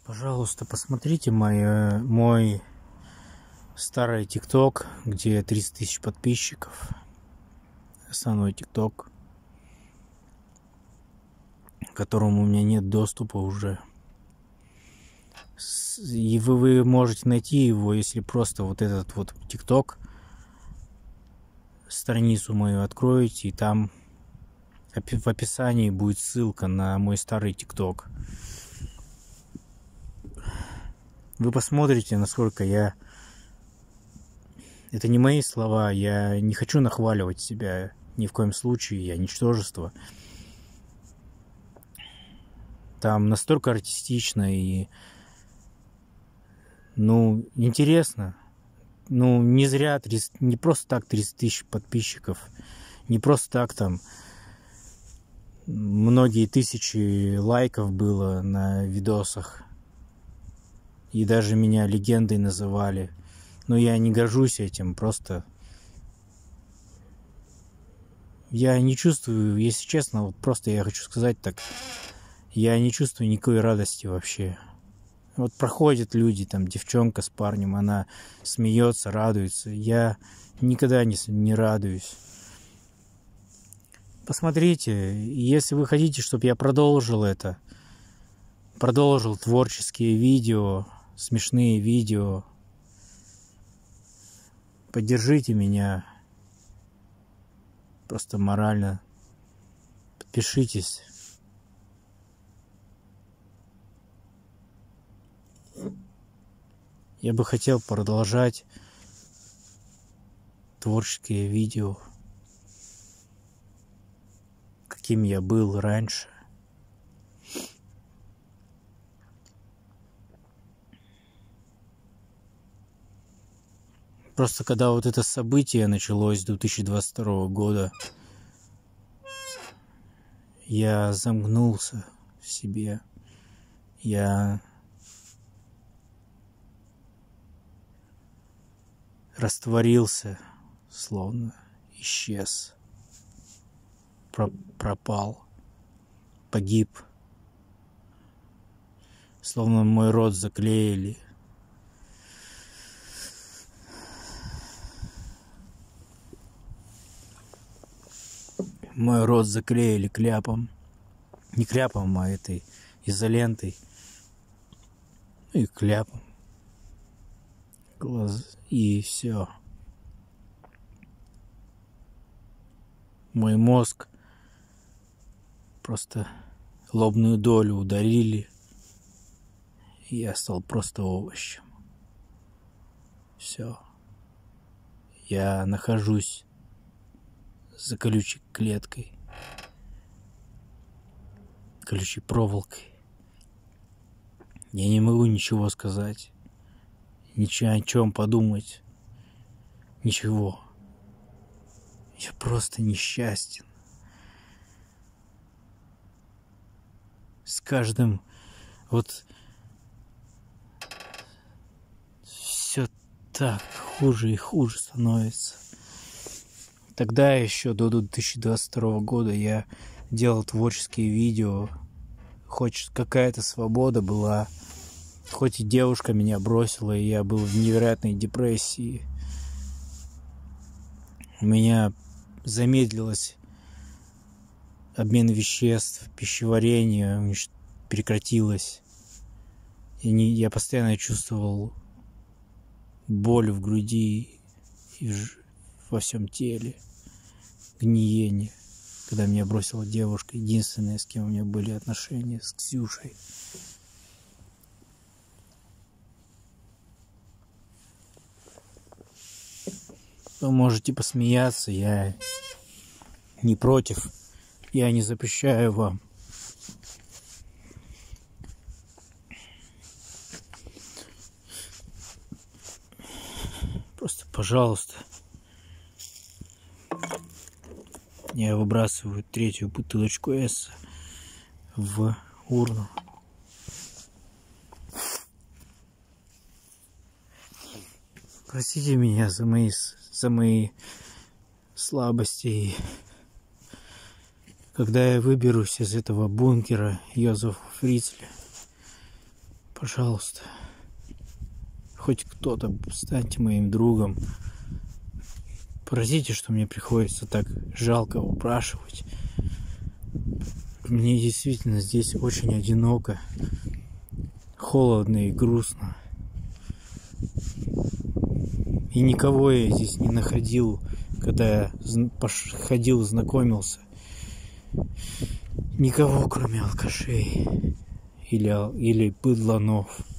Пожалуйста, посмотрите мой старый ТикТок, где 30 тысяч подписчиков. Основной ТикТок, к которому у меня нет доступа уже. И вы можете найти его, если просто вот этот вот ТикТок, страницу мою откроете, и там в описании будет ссылка на мой старый ТикТок. Вы посмотрите, насколько я... Это не мои слова, я не хочу нахваливать себя ни в коем случае, я ничтожество. Там настолько артистично и... интересно. Не зря, не просто так 30 тысяч подписчиков, не просто так там многие тысячи лайков было на видосах. И даже меня легендой называли. Но я не горжусь этим, просто... Я не чувствую, если честно, вот просто я хочу сказать так, я не чувствую никакой радости вообще. Вот проходят люди, там девчонка с парнем, она смеется, радуется. Я никогда не радуюсь. Посмотрите, если вы хотите, чтобы я продолжил творческие видео, смешные видео, поддержите меня просто морально, подпишитесь. Я бы хотел продолжать творческие видео, каким я был раньше. Просто когда вот это событие началось 2022 года, я замкнулся в себе. Я растворился, словно исчез, пропал, погиб. Словно мой рот заклеили. Мой рот заклеили кляпом. Не кляпом, а этой изолентой. И кляпом. И все. Мой мозг просто лобную долю ударили. И я стал просто овощем. Все. Я нахожусь за колючей клеткой, колючей проволокой. Я не могу ничего сказать, ничего о чем подумать, ничего. Я просто несчастен. С каждым все так хуже и хуже становится. Тогда еще до 2022 года я делал творческие видео. Хоть какая-то свобода была. Хоть и девушка меня бросила, и я был в невероятной депрессии. У меня замедлилось обмен веществ, пищеварение прекратилось. Я постоянно чувствовал боль в груди и во всем теле. Гниение, когда меня бросила девушка, единственная, с кем у меня были отношения, с Ксюшей. Вы можете посмеяться, я не против, я не запрещаю вам. Просто, пожалуйста. Я выбрасываю третью бутылочку С в урну. Простите меня за мои слабости. Когда я выберусь из этого бункера Йозефа Фрицеля, Пожалуйста, хоть кто-то, станьте моим другом. Простите, что мне приходится так жалко упрашивать. Мне действительно здесь очень одиноко, холодно и грустно. И никого я здесь не находил, когда я ходил, знакомился. Никого, кроме алкашей или быдланов.